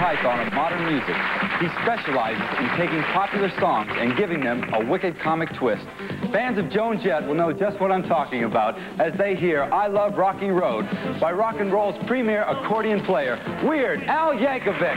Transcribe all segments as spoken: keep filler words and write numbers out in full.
python of modern music. He specializes in taking popular songs and giving them a wicked comic twist. Fans of Joan Jett will know just what I'm talking about as they hear I Love Rocky Road by rock and roll's premier accordion player, Weird Al Yankovic.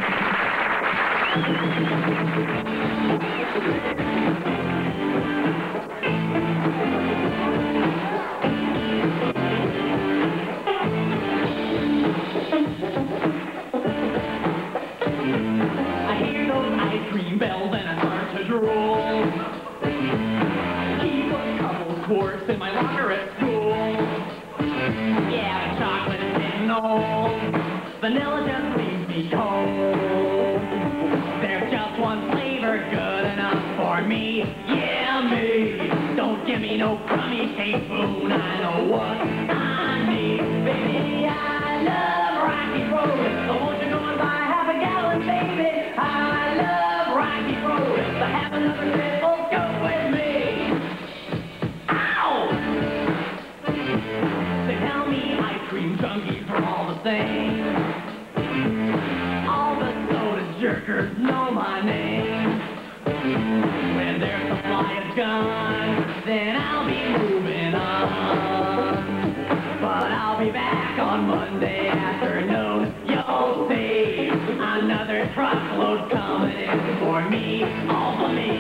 Quartz in my locker at school. Yeah, chocolate and no, vanilla just leaves me cold. There's just one flavor good enough for me. Yeah, me. Don't give me no crummy cake spoon. I know what I need. Baby, I love Rocky Road. So won't you go and buy half a gallon, baby? I love Rocky Road. So have another triple, go with me. Junkies are all the same. All the soda jerkers know my name. When their supply is gone, then I'll be moving on. But I'll be back on Monday afternoon. You'll see another truckload coming in for me, all for me.